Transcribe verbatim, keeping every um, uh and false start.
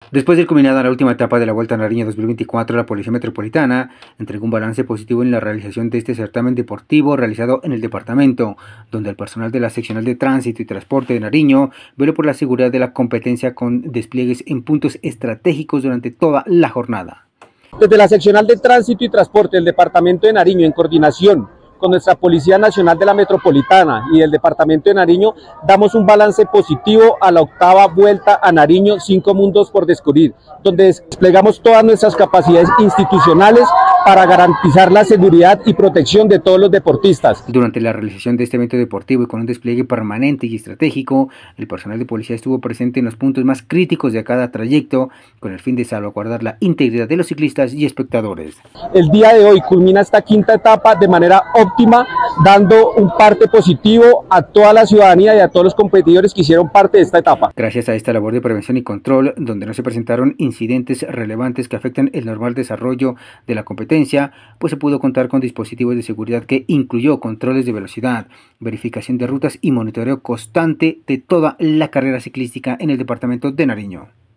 Después de culminada la última etapa de la Vuelta a Nariño dos mil veinticuatro, la Policía Metropolitana entregó un balance positivo en la realización de este certamen deportivo realizado en el departamento, donde el personal de la Seccional de Tránsito y Transporte de Nariño veló por la seguridad de la competencia con despliegues en puntos estratégicos durante toda la jornada. Desde la Seccional de Tránsito y Transporte del departamento de Nariño, en coordinación con nuestra Policía Nacional de la Metropolitana y del departamento de Nariño, damos un balance positivo a la octava Vuelta a Nariño, cinco mundos por descubrir, donde desplegamos todas nuestras capacidades institucionales para garantizar la seguridad y protección de todos los deportistas. Durante la realización de este evento deportivo y con un despliegue permanente y estratégico, el personal de policía estuvo presente en los puntos más críticos de cada trayecto, con el fin de salvaguardar la integridad de los ciclistas y espectadores. El día de hoy culmina esta quinta etapa de manera óptima, dando un parte positivo a toda la ciudadanía y a todos los competidores que hicieron parte de esta etapa. Gracias a esta labor de prevención y control, donde no se presentaron incidentes relevantes que afecten el normal desarrollo de la competencia, pues se pudo contar con dispositivos de seguridad que incluyó controles de velocidad, verificación de rutas y monitoreo constante de toda la carrera ciclística en el departamento de Nariño.